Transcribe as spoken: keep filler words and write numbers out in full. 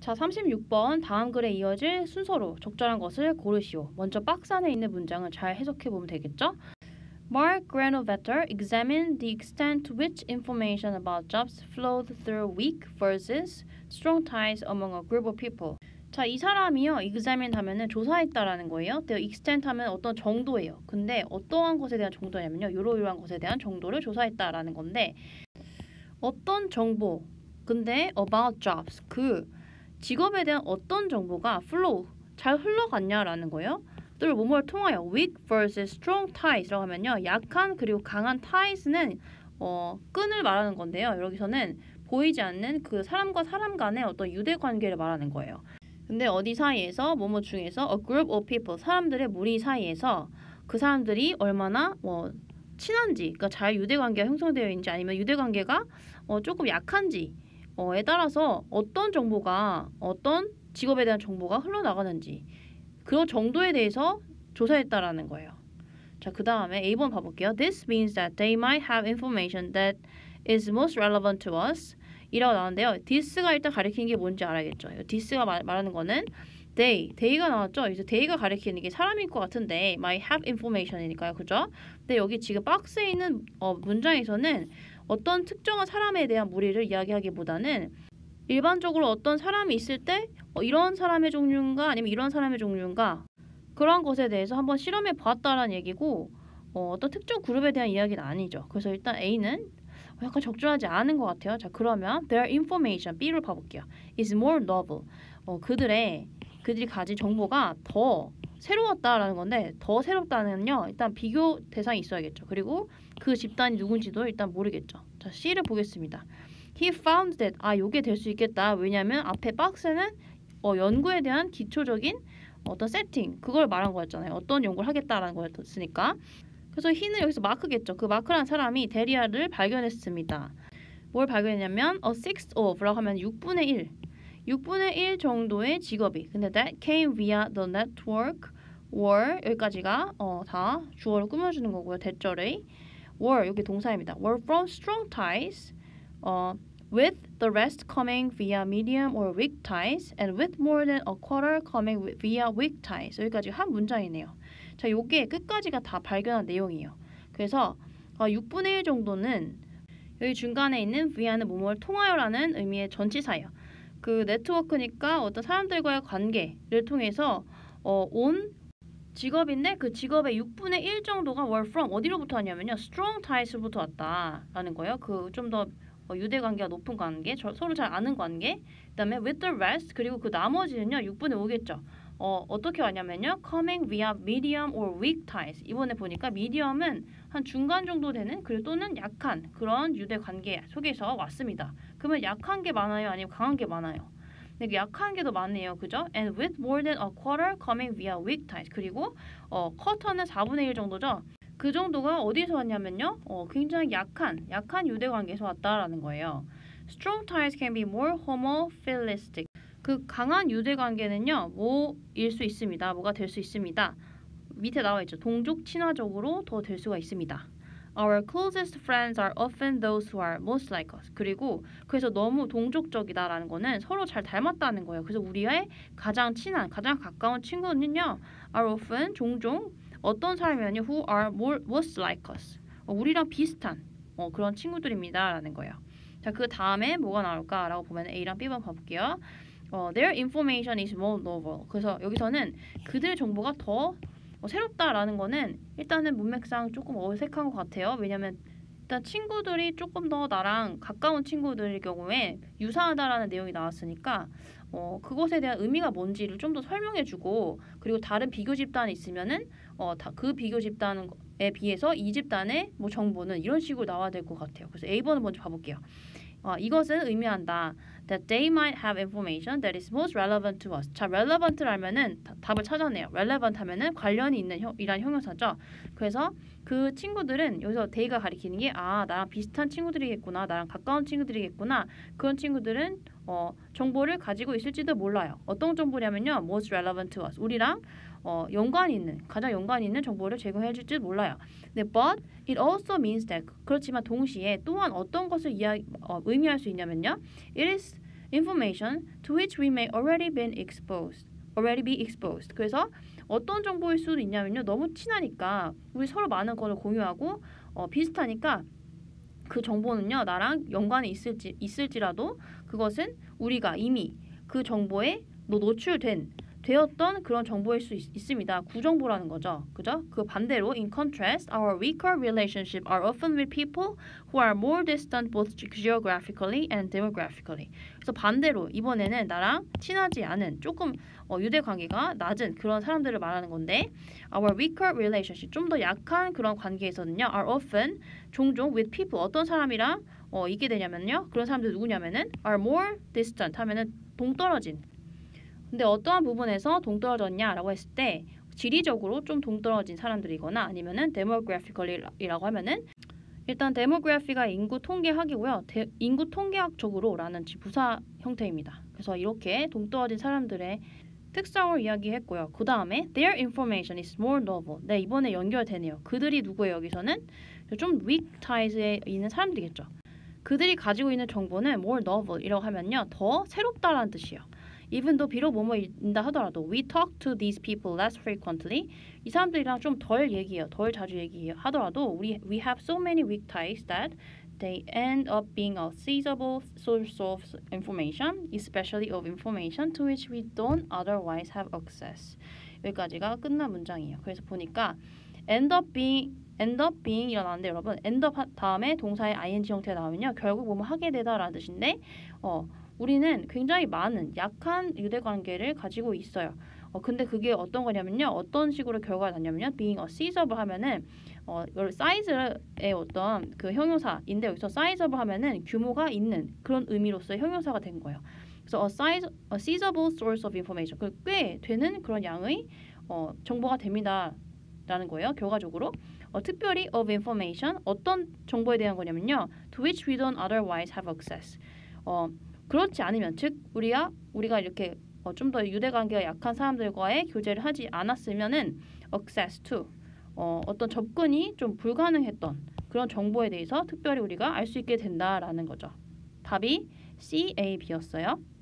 자, 삼십육 번 다음 글에 이어질 순서로 적절한 것을 고르시오. 먼저 박스 안에 있는 문장을 잘 해석해 보면 되겠죠? Mark Granovetter examined the extent to which information about jobs flowed through weak versus strong ties among a group of people. 자, 이 사람이요, examine 하면은 조사했다라는 거예요. 근데 extent 하면 어떤 정도예요. 근데 어떠한 것에 대한 정도냐면요, 이러이러한 것에 대한 정도를 조사했다라는 건데, 어떤 정보, 근데 about jobs, 그 직업에 대한 어떤 정보가 flow, 잘 흘러갔냐라는 거예요. 또 뭐뭐를 통하여 weak versus strong ties라고 하면요, 약한 그리고 강한 ties는 어, 끈을 말하는 건데요. 여기서는 보이지 않는 그 사람과 사람 간의 어떤 유대 관계를 말하는 거예요. 근데 어디 사이에서, 뭐뭐 중에서 a group of people, 사람들의 무리 사이에서 그 사람들이 얼마나 뭐 친한지, 그러니까 잘 유대 관계가 형성되어 있는지 아니면 유대 관계가 어, 조금 약한지 어에 따라서 어떤 정보가, 어떤 직업에 대한 정보가 흘러나가는지 그런 정도에 대해서 조사했다라는 거예요. 자, 그 다음에 에이 번 봐볼게요. This means that they might have information that is most relevant to us 이라고 나오는데요. this가 일단 가리키는 게 뭔지 알아야겠죠. this가 말, 말하는 거는 they, they가 나왔죠. 그래서 they가 가리키는 게 사람일 것 같은데 might have information이니까요. 그죠? 근데 여기 지금 박스에 있는 어, 문장에서는 어떤 특정한 사람에 대한 무리를 이야기하기보다는 일반적으로 어떤 사람이 있을 때 어, 이런 사람의 종류인가 아니면 이런 사람의 종류인가 그런 것에 대해서 한번 실험해 보았다라는 얘기고 어, 어떤 특정 그룹에 대한 이야기는 아니죠. 그래서 일단 A는 약간 적절하지 않은 것 같아요. 자, 그러면 their information, B를 봐볼게요. is more novel. 어, 그들의, 그들이 가진 정보가 더 새로웠다라는 건데 더 새롭다는요. 일단 비교 대상이 있어야겠죠. 그리고 그 집단이 누군지도 일단 모르겠죠. 자, C를 보겠습니다. He found that, 아, 요게 될 수 있겠다. 왜냐면 앞에 박스는 어, 연구에 대한 기초적인 어떤 세팅, 그걸 말한 거였잖아요. 어떤 연구를 하겠다라는 거였으니까. 그래서 he는 여기서 마크겠죠. 그 마크라는 사람이 데리아를 발견했습니다. 뭘 발견했냐면 a sixth of라고 하면 육분의 일. 육분의 일 정도의 직업이. 근데 that came via the network were 여기까지가 어, 다 주어를 꾸며주는 거고요. 대절의 were 여기 동사입니다. were from strong ties 어, with the rest coming via medium or weak ties and with more than a quarter coming via weak ties. 여기까지 한 문장이네요. 자, 요게 끝까지가 다 발견한 내용이에요. 그래서 어, 육분의 일 정도는 여기 중간에 있는 via는 뭐뭐를 통하여라는 의미의 전치사예요. 그 네트워크니까 어떤 사람들과의 관계를 통해서 어, 온 직업인데 그 직업의 육분의 일 정도가 were from 어디로부터 왔냐면요. strong ties로부터 왔다라는 거예요. 그 좀 더 어, 유대 관계가 높은 관계, 저, 서로 잘 아는 관계. 그다음에 with the rest 그리고 그 나머지는요. 육분의 오겠죠. 어, 어떻게 왔냐면요. coming via medium or weak ties. 이번에 보니까 medium은 한 중간 정도 되는 그리고 또는 약한 그런 유대 관계 속에서 왔습니다. 그러면 약한 게 많아요? 아니면 강한 게 많아요? 근데 약한 게 더 많네요. 그죠? And with more than a quarter coming via weak ties. 그리고 어, 쿼터는 사분의 일 정도죠. 그 정도가 어디서 왔냐면요. 어, 굉장히 약한, 약한 유대 관계에서 왔다라는 거예요. Strong ties can be more homophilistic. 그 강한 유대 관계는요. 뭐일 수 있습니다. 뭐가 될 수 있습니다. 밑에 나와 있죠. 동족 친화적으로 더 될 수가 있습니다. Our closest friends are often those who are most like us. 그리고 그래서 너무 동족적이다라는 거는 서로 잘 닮았다는 거예요. 그래서 우리의 가장 친한, 가장 가까운 친구는요. are often, 종종 어떤 사람이면요. who are more, most like us. 어, 우리랑 비슷한 어, 그런 친구들입니다. 라는 거예요. 자, 그 다음에 뭐가 나올까라고 보면 A랑 B번 봐볼게요. 어, their information is more novel. 그래서 여기서는 그들의 정보가 더 어, 새롭다라는 거는 일단은 문맥상 조금 어색한 것 같아요. 왜냐면 일단 친구들이 조금 더 나랑 가까운 친구들일 경우에 유사하다라는 내용이 나왔으니까 어, 그것에 대한 의미가 뭔지를 좀 더 설명해주고 그리고 다른 비교 집단이 있으면은 어, 다 그 비교 집단에 비해서 이 집단의 뭐 정보는 이런 식으로 나와야 될 것 같아요. 그래서 에이 번을 먼저 봐볼게요. 어, 이것은 의미한다. That they might have information that is most relevant to us. 자, relevant라면은 답을 찾아내요. relevant 하면은 관련이 있는 형, 이란 형용사죠. 그래서 그 친구들은 여기서 they가 가리키는 게 아, 나랑 비슷한 친구들이겠구나. 나랑 가까운 친구들이겠구나. 그런 친구들은 어, 정보를 가지고 있을지도 몰라요. 어떤 정보냐면요. most relevant to us. 우리랑 어, 연관이 있는, 가장 연관이 있는 정보를 제공해 줄지 몰라요. 네, but it also means that 그렇지만 동시에 또한 어떤 것을 이야, 어, 의미할 수 있냐면요. It is information to which we may already been exposed. already be exposed. 그래서 어떤 정보일 수도 있냐면요. 너무 친하니까 우리 서로 많은 것을 공유하고 어, 비슷하니까 그 정보는요. 나랑 연관이 있을지, 있을지라도 그것은 우리가 이미 그 정보에 노출된 되었던 그런 정보일 수 있, 있습니다. 구정보라는 거죠. 그죠? 그 반대로 in contrast, our weaker relationships are often with people who are more distant both geographically and demographically. 그래서 반대로 이번에는 나랑 친하지 않은 조금 어, 유대 관계가 낮은 그런 사람들을 말하는 건데 our weaker relationship, 좀 더 약한 그런 관계에서는요 are often, 종종 with people, 어떤 사람이랑 어, 있게 되냐면요 그런 사람들 누구냐면은 are more distant 하면은 동떨어진. 근데 어떠한 부분에서 동떨어졌냐라고 했을 때 지리적으로 좀 동떨어진 사람들이거나 아니면은 demographically라고 하면은 일단 demographic가 인구 통계학이고요. 대, 인구 통계학적으로라는 부사 형태입니다. 그래서 이렇게 동떨어진 사람들의 특성을 이야기했고요. 그 다음에 their information is more novel. 네, 이번에 연결되네요. 그들이 누구예요? 여기서는 좀 weak ties에 있는 사람들이겠죠. 그들이 가지고 있는 정보는 more novel이라고 하면요. 더 새롭다라는 뜻이에요. even though 비록 뭐뭐인다 하더라도 we talk to these people less frequently. 이 사람들이랑 좀 덜 얘기해요. 덜 자주 얘기하더라도 we, we have so many weak ties that they end up being a seizable source of information, especially of information to which we don't otherwise have access. 여기까지가 끝난 문장이에요. 그래서 보니까 end up being, end up being 일어나는데 여러분 end up 다음에 동사의 ing 형태가 나오면요. 결국 뭐뭐 하게 되다라는 뜻인데 어, 우리는 굉장히 많은 약한 유대관계를 가지고 있어요. 어, 근데 그게 어떤 거냐면요. 어떤 식으로 결과가 나냐면요. being a seizable 하면은 어, 사이즈의 어떤 그 형용사인데 여기서 sizeable 하면은 규모가 있는 그런 의미로서의 형용사가 된 거예요. 그래서 a, size, a seizable source of information. 그 꽤 되는 그런 양의 어, 정보가 됩니다. 라는 거예요. 결과적으로 어, 특별히 of information 어떤 정보에 대한 거냐면요. to which we don't otherwise have access. 어, 그렇지 않으면 즉 우리가 우리가 이렇게 어, 좀 더 유대관계가 약한 사람들과의 교제를 하지 않았으면은 access to 어, 어떤 접근이 좀 불가능했던 그런 정보에 대해서 특별히 우리가 알 수 있게 된다라는 거죠. 답이 C, A, B였어요.